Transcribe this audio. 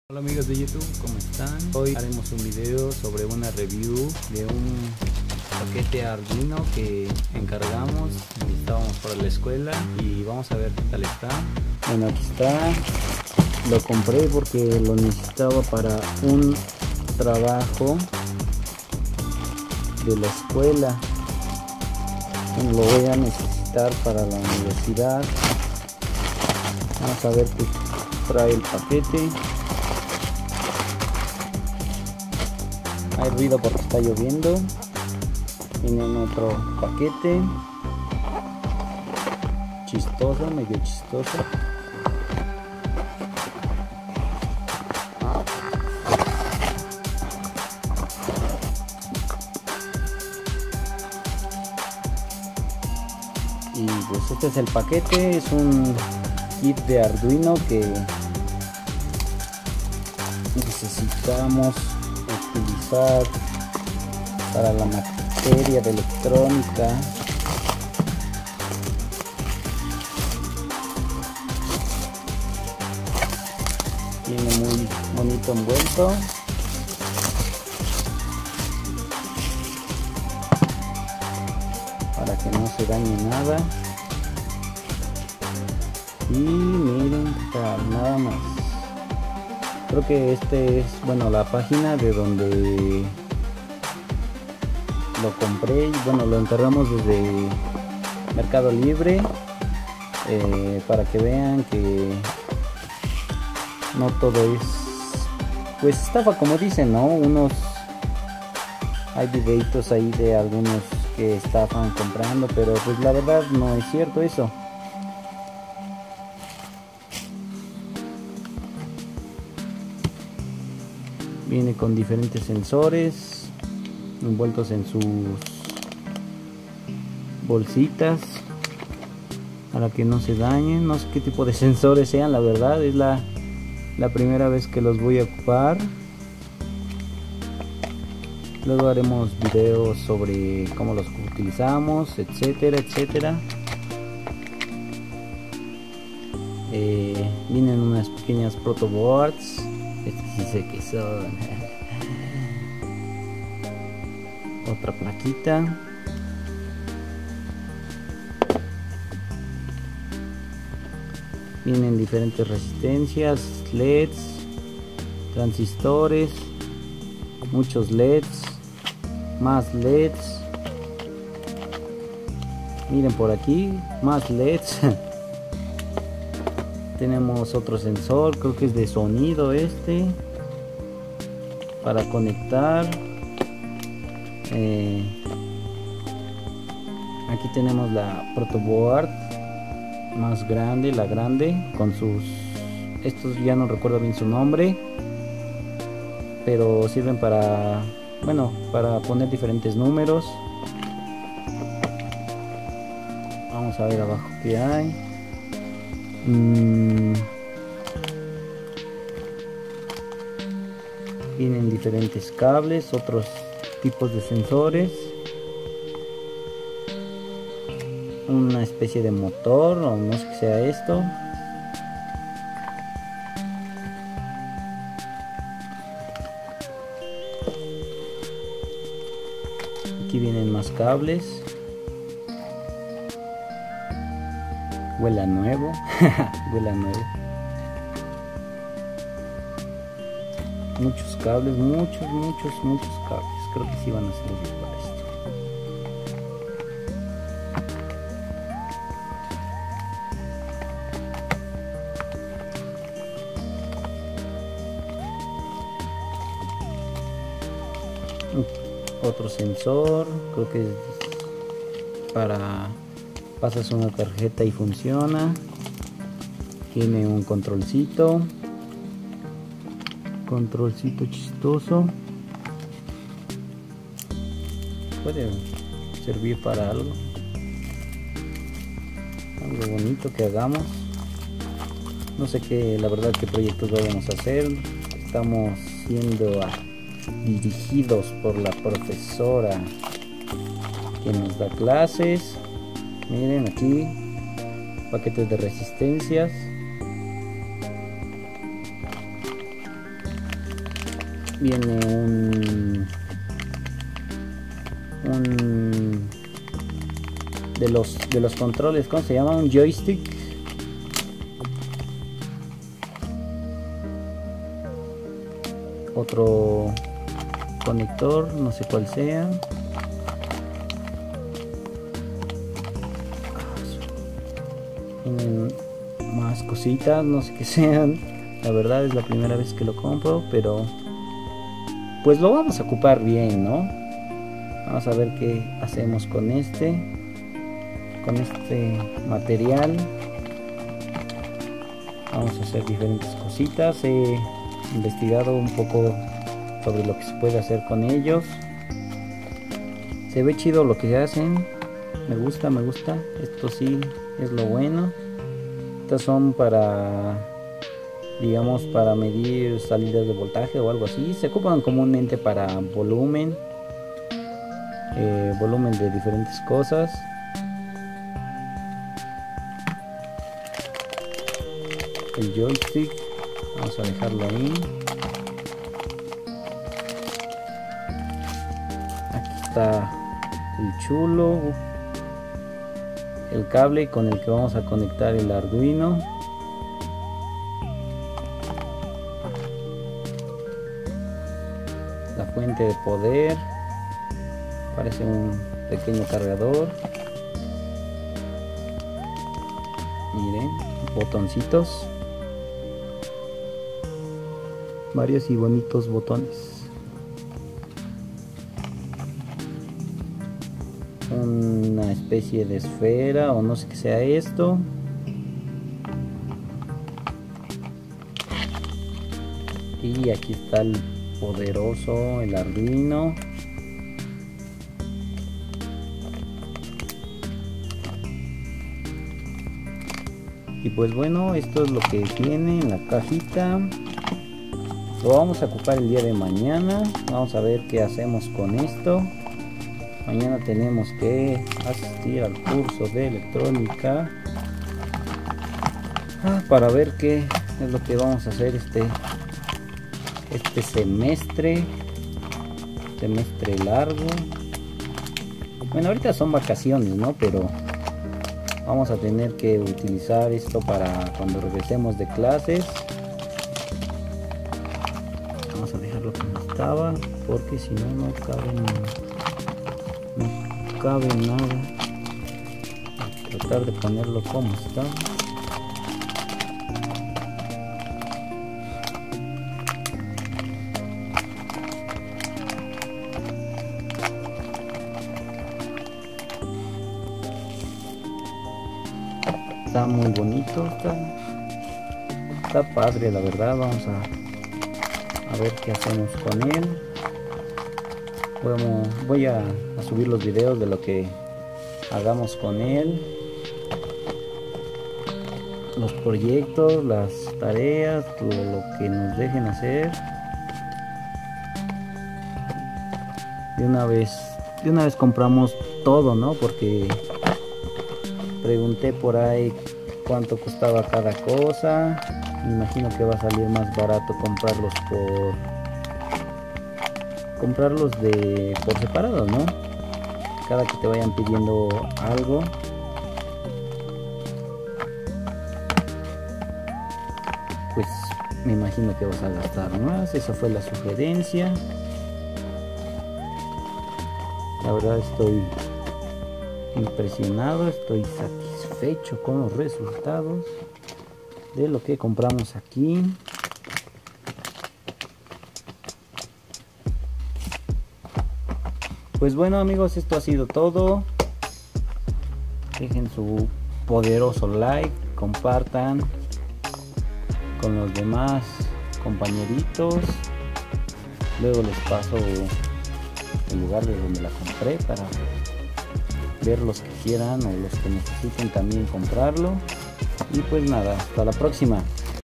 Hola amigos de YouTube, ¿cómo están? Hoy haremos un video sobre una review de un paquete Arduino que encargamos y estábamos para la escuela y vamos a ver qué tal está. Bueno, aquí está, lo compré porque lo necesitaba para un trabajo de la escuela. Bueno, lo voy a necesitar para la universidad. Vamos a ver qué trae el paquete. Hay ruido porque está lloviendo. Viene en otro paquete chistoso, medio chistoso. Y pues este es el paquete, es un kit de Arduino que necesitamos utilizar para la materia de electrónica. Viene muy bonito envuelto. Para que no se dañe nada. Y miren, nada más. Creo que este es, bueno, la página de donde lo compré. Bueno, lo encargamos desde Mercado Libre, para que vean que no todo es pues estafa, como dicen, ¿no? Hay videitos ahí de algunos que estafan comprando, pero pues la verdad no es cierto eso. Viene con diferentes sensores envueltos en sus bolsitas para que no se dañen. No sé qué tipo de sensores sean, la verdad es la primera vez que los voy a ocupar. Luego haremos videos sobre cómo los utilizamos, etcétera, etcétera. Vienen unas pequeñas protoboards. Sí sé que son. Otra plaquita. Vienen diferentes resistencias, LEDs, transistores, muchos LEDs, más LEDs. Miren por aquí, más LEDs. Tenemos otro sensor, creo que es de sonido este, para conectar. Aquí tenemos la protoboard más grande, la grande, con sus, estos ya no recuerdo bien su nombre, pero sirven para, bueno, para poner diferentes números. Vamos a ver abajo qué hay. Vienen diferentes cables, otros tipos de sensores, una especie de motor o no sé qué sea esto. Aquí vienen más cables. Huele a nuevo. Huele a nuevo. Muchos cables, muchos cables. Creo que sí van a servir para esto. Otro sensor, creo que es para, pasas una tarjeta y funciona. Tiene un controlcito chistoso. Puede servir para algo bonito que hagamos. No sé qué, la verdad, qué proyectos vamos a hacer. Estamos siendo dirigidos por la profesora que nos da clases. Miren aquí, paquetes de resistencias. viene un de los controles, ¿cómo se llama? Un joystick. Otro conector, no sé cuál sea. Tienen más cositas, no sé qué sean. La verdad es la primera vez que lo compro, pero pues lo vamos a ocupar bien, ¿no? Vamos a ver qué hacemos con este material. Vamos a hacer diferentes cositas. He investigado un poco sobre lo que se puede hacer con ellos. Se ve chido lo que hacen. Me gusta. Esto sí es lo bueno. Estas son para, digamos, para medir salidas de voltaje o algo así. Se ocupan comúnmente para volumen de diferentes cosas. El joystick, vamos a dejarlo ahí. Aquí está el chulo, el cable con el que vamos a conectar el Arduino. La fuente de poder, parece un pequeño cargador. Miren, botoncitos, varios y bonitos botones. Una especie de esfera o no sé qué sea esto. Y aquí está el poderoso, el Arduino. Y pues bueno, esto es lo que tiene en la cajita. Lo vamos a ocupar el día de mañana. Vamos a ver qué hacemos con esto. Mañana tenemos que asistir al curso de electrónica para ver qué es lo que vamos a hacer este semestre largo. Bueno, ahorita son vacaciones, ¿no? Pero vamos a tener que utilizar esto para cuando regresemos de clases. Vamos a dejarlo como estaba, porque si no, no cabe nada. Voy a tratar de ponerlo como está. Está muy bonito, está padre, la verdad. Vamos a ver qué hacemos con él. Voy a subir los videos de lo que hagamos con él, los proyectos, las tareas, todo lo que nos dejen hacer. De una vez compramos todo, ¿no? Porque pregunté por ahí cuánto costaba cada cosa. Me imagino que va a salir más barato comprarlos por separado, ¿no? Cada que te vayan pidiendo algo. Pues me imagino que vas a gastar más. Esa fue la sugerencia. La verdad estoy impresionado, estoy satisfecho con los resultados de lo que compramos aquí. Pues bueno, amigos, esto ha sido todo. Dejen su poderoso like, compartan con los demás compañeritos. Luego les paso el lugar de donde la compré para ver los que quieran o los que necesiten también comprarlo. Y pues nada, hasta la próxima.